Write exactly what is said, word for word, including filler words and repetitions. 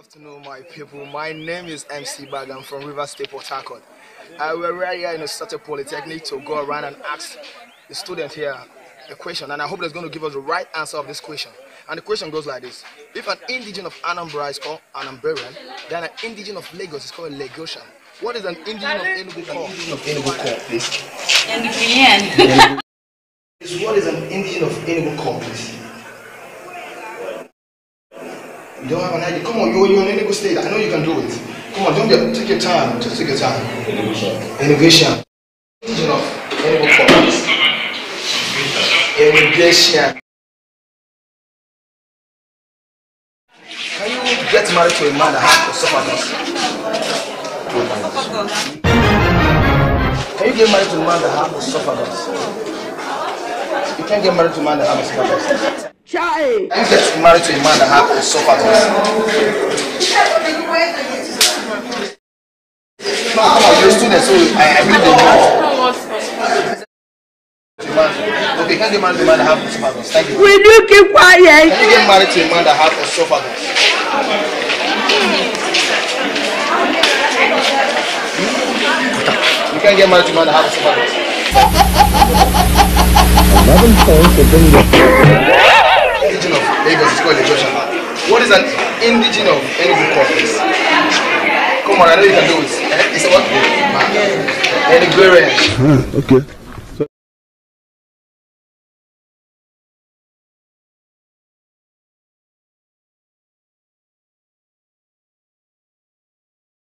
afternoon, my people. My name is M C Gbagam from River State, Port Harcourt. Uh, we're right here in osisatech Polytechnic to go around and ask the student here a question, and I hope they're going to give us the right answer of this question. And the question goes like this: if an indigen of Anambra is called Anambran, then an indigen of Lagos is called Lagosian. What is an indigen of Enugu called? Indigen of Enugu called, please. Enugu. What is an indigen of Enugu called, please? You don't have an idea. Come on, you're, you're in Enugu State. I know you can do it. Come on, don't get, take your time. Just take your time. Innovation. Indigen of Enugu called, please. Innovation. Can you get married to a man that has esophagus? Can you get married to a man that has esophagus? You can't get married to a man that has esophagus. Can you get married to a man that has esophagus? No, come on, you're a student, so I, I believe they know. Okay, can you get married to a man that has esophagus? Thank you. Will you keep quiet? Can you get married to a man that has esophagus? You can't get married to a man that has esophagus. eleven points to bring the indigen of Lagos is called Lagosian. What is an indigen of Enugu called, please? Come on, I know you can do it. It's what? Enuguarian. Okay.